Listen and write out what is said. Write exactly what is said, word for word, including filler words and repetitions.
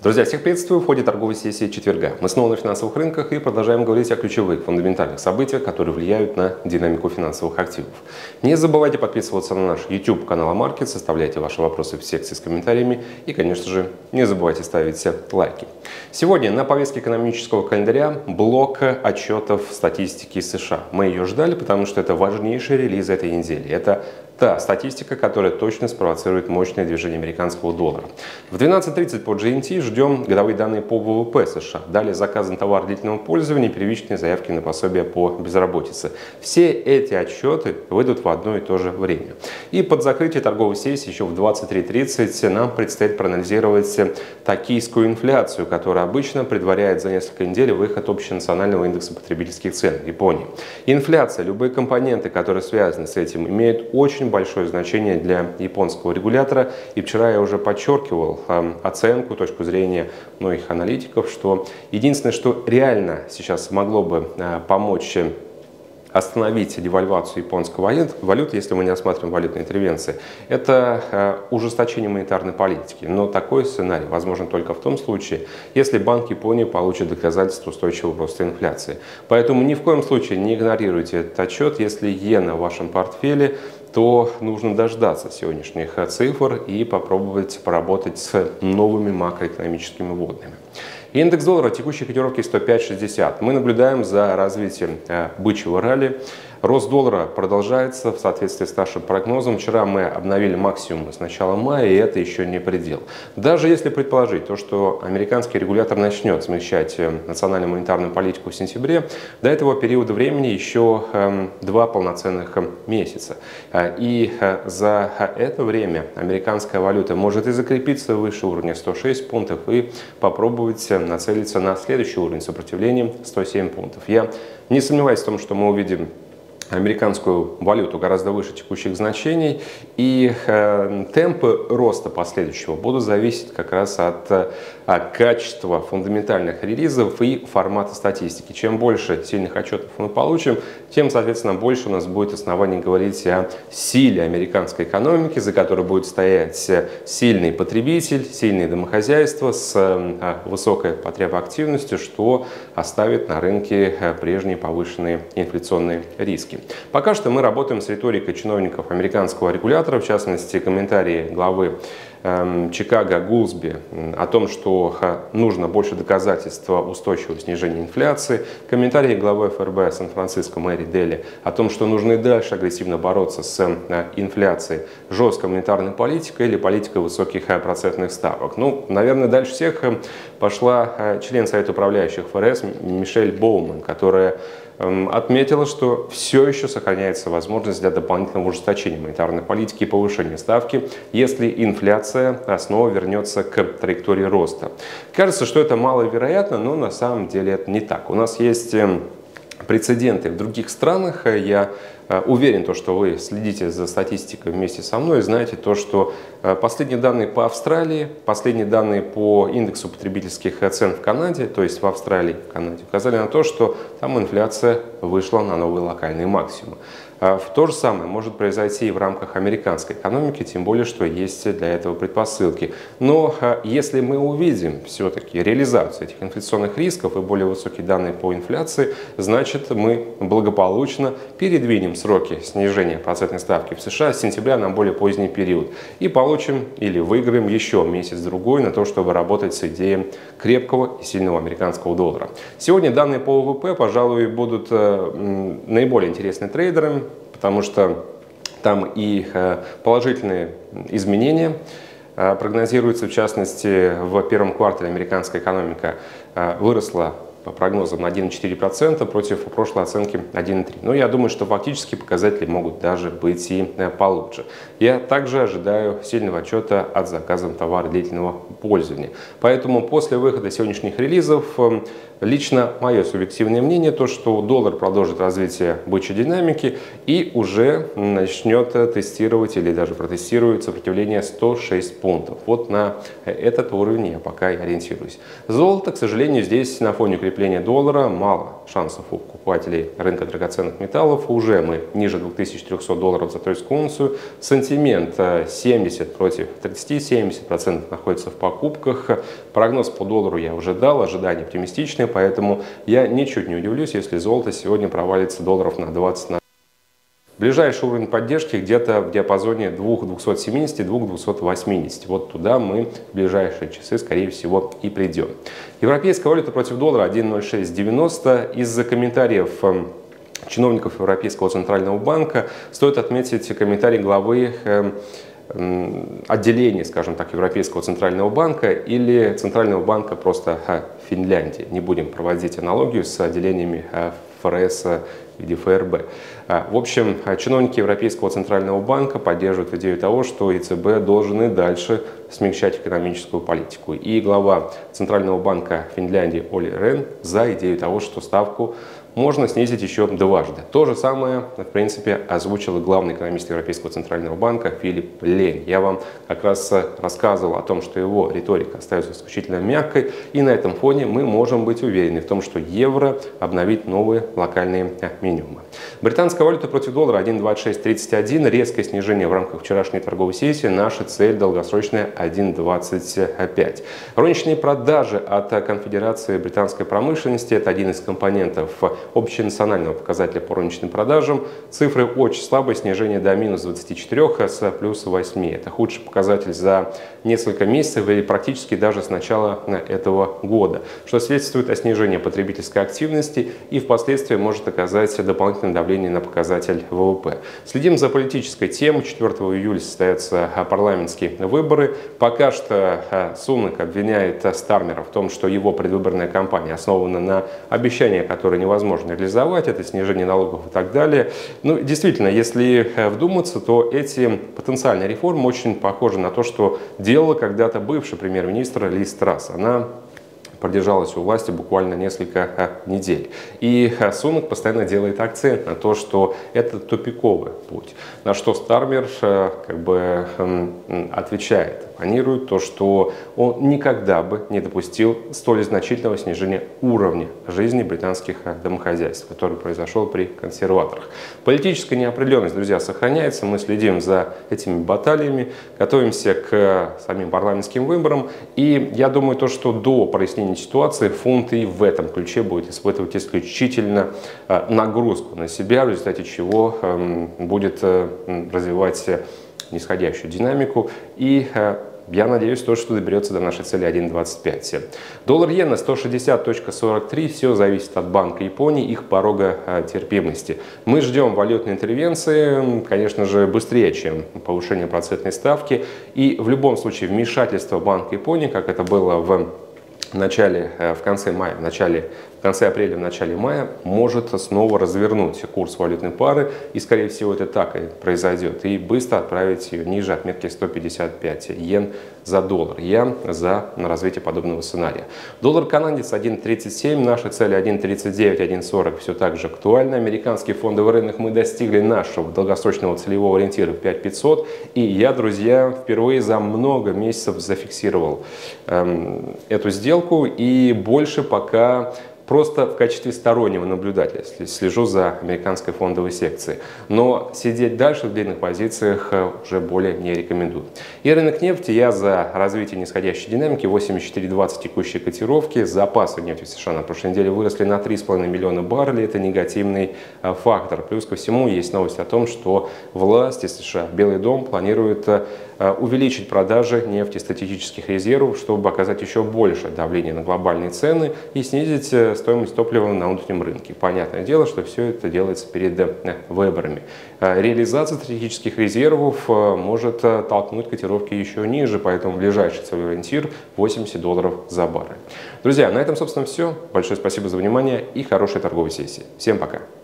Друзья, всех приветствую в ходе торговой сессии четверга. Мы снова на финансовых рынках и продолжаем говорить о ключевых фундаментальных событиях, которые влияют на динамику финансовых активов. Не забывайте подписываться на наш YouTube канал Амаркет, составляйте ваши вопросы в секции с комментариями и, конечно же, не забывайте ставить лайки. Сегодня на повестке экономического календаря блок отчетов статистики США. Мы ее ждали, потому что это важнейший релиз этой недели. Это та статистика, которая точно спровоцирует мощное движение американского доллара. В двенадцать тридцать по джи эм ти ждем годовые данные по вэ вэ пэ США. Далее заказ на товар длительного пользования и первичные заявки на пособие по безработице. Все эти отчеты выйдут в одно и то же время. И под закрытие торговой сессии еще в двадцать три тридцать нам предстоит проанализировать токийскую инфляцию, которая обычно предваряет за несколько недель выход общенационального индекса потребительских цен в Японии. Инфляция, любые компоненты, которые связаны с этим, имеют очень большое значение для японского регулятора. И вчера я уже подчеркивал э, оценку, точку зрения многих аналитиков, что единственное, что реально сейчас могло бы э, помочь остановить девальвацию японской валюты, если мы не рассматриваем валютные интервенции, это э, ужесточение монетарной политики. Но такой сценарий возможен только в том случае, если Банк Японии получит доказательства устойчивого роста инфляции. Поэтому ни в коем случае не игнорируйте этот отчет. Если иена в вашем портфеле, то нужно дождаться сегодняшних цифр и попробовать поработать с новыми макроэкономическими вводными. Индекс доллара текущей котировки сто пять шестьдесят. Мы наблюдаем за развитием э, бычьего ралли. Рост доллара продолжается в соответствии с нашим прогнозом. Вчера мы обновили максимум с начала мая, и это еще не предел. Даже если предположить то, что американский регулятор начнет смягчать национальную монетарную политику в сентябре, до этого периода времени еще э, два полноценных месяца. И э, за это время американская валюта может и закрепиться выше уровня сто шесть пунктов и попробовать нацелиться на следующий уровень сопротивления сто семь пунктов. Я не сомневаюсь в том, что мы увидим американскую валюту гораздо выше текущих значений, и э, темпы роста последующего будут зависеть как раз от э, качества фундаментальных релизов и формата статистики. Чем больше сильных отчетов мы получим, тем, соответственно, больше у нас будет оснований говорить о силе американской экономики, за которой будет стоять сильный потребитель, сильные домохозяйства с э, высокой потребоактивностью, что оставит на рынке прежние повышенные инфляционные риски. Пока что мы работаем с риторикой чиновников американского регулятора, в частности, комментарии главы э, Чикаго Гулсби о том, что нужно больше доказательств устойчивого снижения инфляции, комментарии главы эф эр бэ Сан-Франциско Мэри Дели о том, что нужно и дальше агрессивно бороться с э, инфляцией, жесткой монетарной политикой или политикой высоких э, процентных ставок. Ну, наверное, дальше всех э, пошла э, член Совета управляющих эф эр эс Мишель Боуман, которая отметила, что все еще сохраняется возможность для дополнительного ужесточения монетарной политики и повышения ставки, если инфляция снова вернется к траектории роста. Кажется, что это маловероятно, но на самом деле это не так. У нас есть прецеденты в других странах. Я уверен, то, что вы следите за статистикой вместе со мной, знаете то, что последние данные по Австралии, последние данные по индексу потребительских цен в Канаде, то есть в Австралии и в Канаде, указали на то, что там инфляция вышла на новые локальные максимумы. То же самое может произойти и в рамках американской экономики, тем более, что есть для этого предпосылки. Но если мы увидим все-таки реализацию этих инфляционных рисков и более высокие данные по инфляции, значит, мы благополучно передвинем сроки снижения процентной ставки в США с сентября на более поздний период и получим или выиграем еще месяц-другой на то, чтобы работать с идеей крепкого и сильного американского доллара. Сегодня данные по вэ вэ пэ, пожалуй, будут наиболее интересны трейдерам, потому что там и положительные изменения прогнозируются. В частности, в первом квартале американская экономика выросла по прогнозам на один и четыре десятых процента против прошлой оценки один и три десятых процента. Но я думаю, что фактически показатели могут даже быть и получше. Я также ожидаю сильного отчета от заказа товара длительного пользования. Поэтому после выхода сегодняшних релизов лично мое субъективное мнение то, что доллар продолжит развитие бычьей динамики и уже начнет тестировать или даже протестирует сопротивление сто шесть пунктов. Вот на этот уровень я пока и ориентируюсь. Золото, к сожалению, здесь на фоне укрепления доллара мало шансов у покупателей рынка драгоценных металлов. Уже мы ниже двух тысяч трёхсот долларов за тройскую унцию. Сентимент семьдесят против тридцати, семьдесят процентов находится в покупках. Прогноз по доллару я уже дал, ожидания оптимистичные, поэтому я ничуть не удивлюсь, если золото сегодня провалится долларов на двадцать. Ближайший уровень поддержки где-то в диапазоне двух двухсот семидесяти — двух двухсот восьмидесяти. Вот туда мы в ближайшие часы, скорее всего, и придем. Европейская валюта против доллара один ноль шесть девяносто. Из-за комментариев чиновников Европейского центрального банка стоит отметить комментарий главы отделения, скажем так, Европейского центрального банка или Центрального банка просто Финляндии. Не будем проводить аналогию с отделениями ФРС или ФРБ. В общем, чиновники Европейского центрального банка поддерживают идею того, что ЕЦБ должен и дальше смягчать экономическую политику. И глава Центрального банка Финляндии Оли Рен за идею того, что ставку можно снизить еще дважды. То же самое, в принципе, озвучил и главный экономист Европейского центрального банка Филипп Лень. Я вам как раз рассказывал о том, что его риторика остается исключительно мягкой, и на этом фоне мы можем быть уверены в том, что евро обновит новые локальные минимумы. Британская валюта против доллара один двадцать шесть тридцать один. Резкое снижение в рамках вчерашней торговой сессии. Наша цель долгосрочная один двадцать пять. Розничные продажи от Конфедерации британской промышленности – это один из компонентов общенационального показателя по розничным продажам. Цифры очень слабые, снижение до минус двадцати четырёх с плюс восьми. Это худший показатель за несколько месяцев или практически даже с начала этого года, что свидетельствует о снижении потребительской активности и впоследствии может оказать дополнительное давление на показатель ВВП. Следим за политической темой. четвёртого июля состоятся парламентские выборы. Пока что Сунак обвиняет Стармера в том, что его предвыборная кампания основана на обещаниях, которые невозможно реализовать, это снижение налогов и так далее. Ну, действительно, если вдуматься, то эти потенциальные реформы очень похожи на то, что делала когда-то бывший премьер-министр Лиз Трасс. Она продержалась у власти буквально несколько недель. И Сунак постоянно делает акцент на то, что это тупиковый путь. На что Стармер как бы отвечает, планирует то, что он никогда бы не допустил столь значительного снижения уровня жизни британских домохозяйств, который произошел при консерваторах. Политическая неопределенность, друзья, сохраняется. Мы следим за этими баталиями, готовимся к самим парламентским выборам. И я думаю, то, что до прояснения ситуации фунт и в этом ключе будет испытывать исключительно нагрузку на себя, в результате чего будет развивать нисходящую динамику. И я надеюсь, то, что доберется до нашей цели один двадцать пять. Доллар-иена сто шестьдесят сорок три. Все зависит от Банка Японии, их порога терпимости. Мы ждем валютной интервенции, конечно же, быстрее, чем повышение процентной ставки. И в любом случае вмешательство Банка Японии, как это было в в начале, в конце мая, в начале, в конце апреля, в начале мая, может снова развернуть курс валютной пары, и, скорее всего, это так и произойдет, и быстро отправить ее ниже отметки сто пятьдесят пять йен за доллар. Я за на развитие подобного сценария. Доллар-канадец один тридцать семь, наша цель один тридцать девять — один сорок все так же актуально. Американский фондовый рынок, мы достигли нашего долгосрочного целевого ориентира в пять пятьсот, и я, друзья, впервые за много месяцев зафиксировал эм, эту сделку, и больше пока просто в качестве стороннего наблюдателя слежу за американской фондовой секцией. Но сидеть дальше в длинных позициях уже более не рекомендую. И рынок нефти, я за развитие нисходящей динамики. Восемьдесят четыре двадцать текущие котировки. Запасы нефти в США на прошлой неделе выросли на три с половиной миллиона баррелей. Это негативный фактор. Плюс ко всему есть новость о том, что власти США, Белый дом, планирует увеличить продажи нефти стратегических резервов, чтобы оказать еще больше давления на глобальные цены и снизить стоимость топлива на внутреннем рынке. Понятное дело, что все это делается перед выборами. Реализация стратегических резервов может толкнуть котировки еще ниже, поэтому ближайший целевой ориентир восемьдесят долларов за баррель. Друзья, на этом, собственно, все. Большое спасибо за внимание и хорошей торговой сессии. Всем пока!